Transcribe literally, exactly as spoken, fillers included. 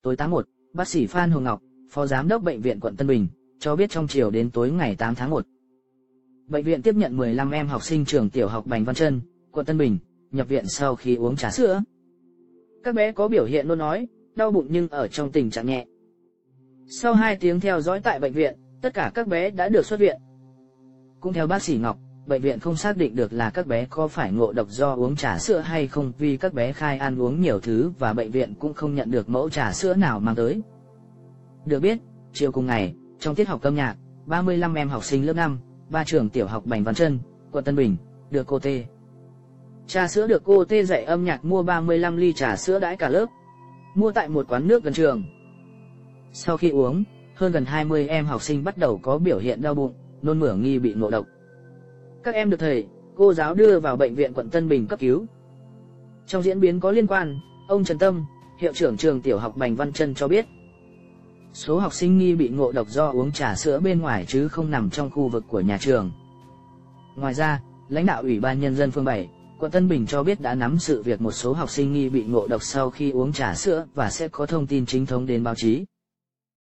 Tối tháng một, bác sĩ Phan Hồng Ngọc, Phó Giám đốc Bệnh viện quận Tân Bình, cho biết trong chiều đến tối ngày tám tháng một, bệnh viện tiếp nhận mười lăm em học sinh trường tiểu học Bành Văn Trân, quận Tân Bình, nhập viện sau khi uống trà sữa. Các bé có biểu hiện nôn ói, đau bụng nhưng ở trong tình trạng nhẹ. Sau hai tiếng theo dõi tại bệnh viện, tất cả các bé đã được xuất viện. Cũng theo bác sĩ Ngọc, bệnh viện không xác định được là các bé có phải ngộ độc do uống trà sữa hay không vì các bé khai ăn uống nhiều thứ và bệnh viện cũng không nhận được mẫu trà sữa nào mang tới. Được biết, chiều cùng ngày, trong tiết học âm nhạc, ba mươi lăm em học sinh lớp năm, ba trường tiểu học Bành Văn Trân, quận Tân Bình, được cô T. Trà sữa được cô T dạy âm nhạc mua ba mươi lăm ly trà sữa đãi cả lớp, mua tại một quán nước gần trường. Sau khi uống, hơn gần hai mươi em học sinh bắt đầu có biểu hiện đau bụng, nôn mửa nghi bị ngộ độc. Các em được thầy, cô giáo đưa vào bệnh viện quận Tân Bình cấp cứu. Trong diễn biến có liên quan, ông Trần Tâm, hiệu trưởng trường tiểu học Bành Văn Trân cho biết, số học sinh nghi bị ngộ độc do uống trà sữa bên ngoài chứ không nằm trong khu vực của nhà trường. Ngoài ra, lãnh đạo Ủy ban Nhân dân phường bảy, quận Tân Bình cho biết đã nắm sự việc một số học sinh nghi bị ngộ độc sau khi uống trà sữa và sẽ có thông tin chính thống đến báo chí.